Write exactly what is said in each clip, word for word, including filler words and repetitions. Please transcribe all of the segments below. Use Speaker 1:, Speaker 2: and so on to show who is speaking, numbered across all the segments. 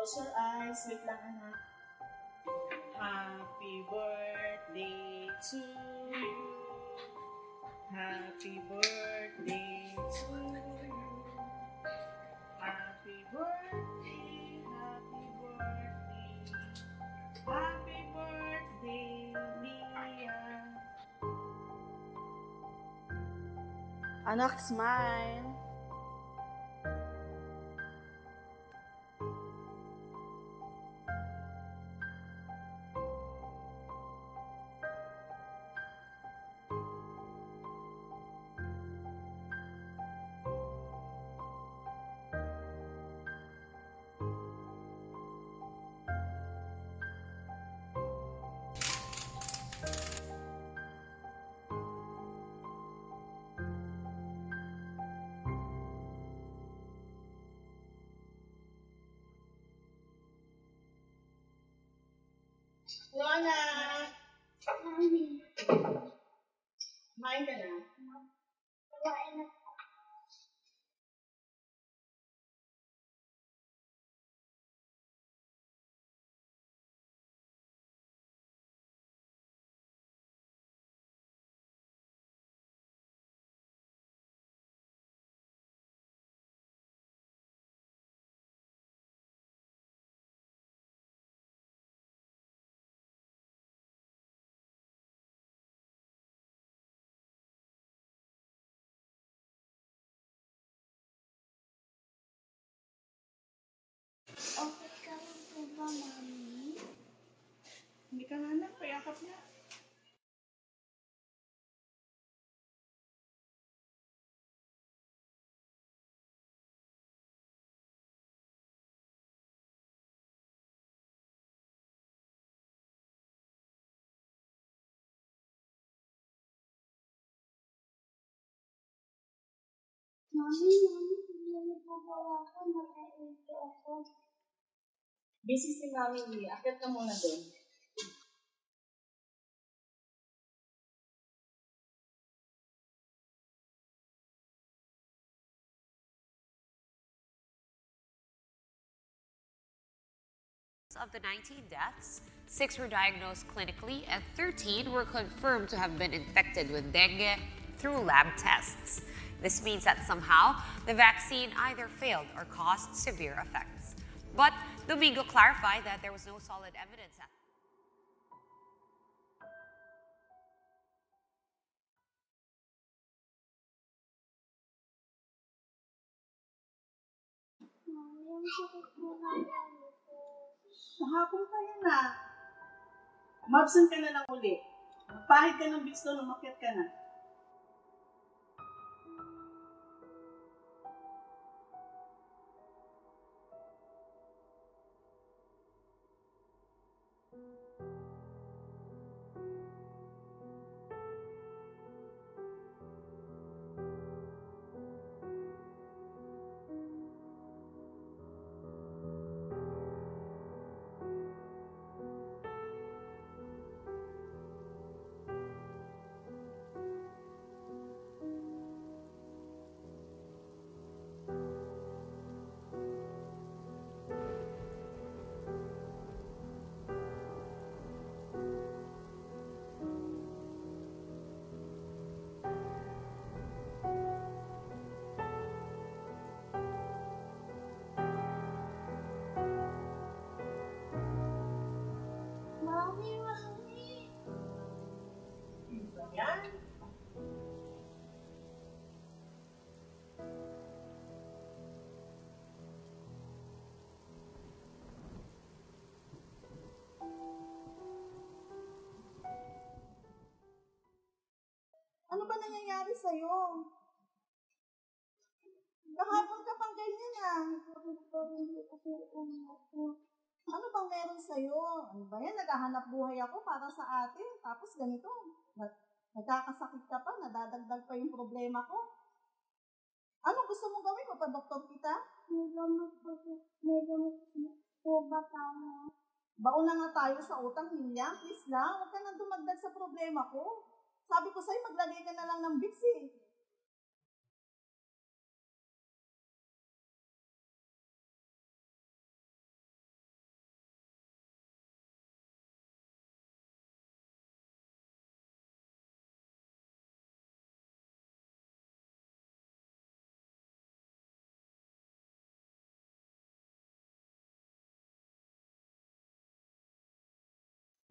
Speaker 1: Close your eyes. Wait lang, anak. Happy birthday to you. Happy birthday to you. Happy birthday, happy birthday. Happy birthday, Mia. Anak, smile. Lona!
Speaker 2: Mami.
Speaker 1: Kumain ka na?
Speaker 2: Kumain na. Okay ka lang po ba, Mami?
Speaker 1: Hindi ka nga anak, payakap na.
Speaker 2: Mami, Mami, hindi po ba ako naka-ito ako?
Speaker 1: Busy si Mami Lee. Akit ka muna doon.
Speaker 3: Of the nineteen deaths, six were diagnosed clinically and thirteen were confirmed to have been infected with dengue through lab tests. This means that somehow the vaccine either failed or caused severe effects. But Domingo clarified that there was no solid evidence.
Speaker 2: Mami, ang sakit po na yan po.
Speaker 1: Kahapon pa yan na. Mabsent ka na lang uli. Magpahid ka ng bisto, umakyat ka na.
Speaker 2: Mami, Mami.
Speaker 1: Ano ba yan? Ano ba nangyayari sa'yo? Kahapon ka pang ganyan ah.
Speaker 2: Bakit po hindi kasi umupo?
Speaker 1: Ano bang meron sa'yo? Ano ba yan? Naghahanap buhay ako para sa atin. Tapos ganito, nag- nagkakasakit ka pa, nadadagdag pa yung problema ko. Ano gusto mong gawin? Papadoktor kita?
Speaker 2: May gamot po, may gamot po ba tayo?
Speaker 1: Baon na nga tayo sa utang, Hilya. Please lang, huwag ka nang dumagdag sa problema ko. Sabi ko sa'yo, maglagay ka na lang ng Vicks eh.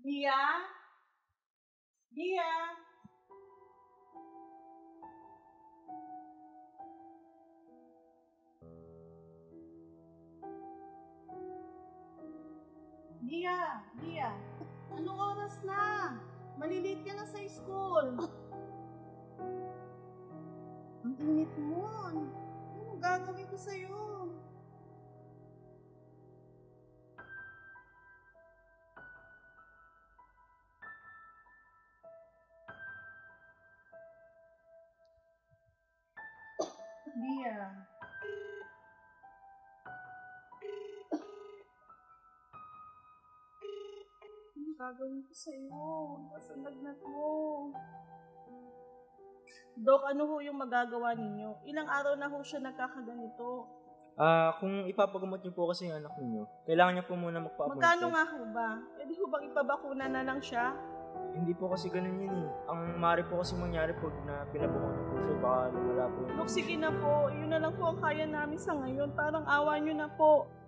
Speaker 1: Dia? Dia? Dia, Dia, anong oras na? Malilate ka na sa school. Ang init mo. Ano gagawin ko sa'yo? Dia. Ano gagawin ko sa'yo? Nasa lagnat mo. Dok, ano ho yung magagawa ninyo? Ilang araw na ho siya nagkakaganito.
Speaker 4: Ah, kung ipapagamot niyo po kasi yung anak niyo, kailangan niya po muna magpa-appointment.
Speaker 1: Magkano nga ho ba? Pwede ho bang ipabakuna na lang siya?
Speaker 4: Hindi po kasi ganun yun eh. Ang maaari po kasi mangyari pag na pinabakuna niyo po siya, baka lumala po yun.
Speaker 1: Dok, sige na po. Yun na lang po ang kaya namin sa ngayon. Parang awa nyo na po.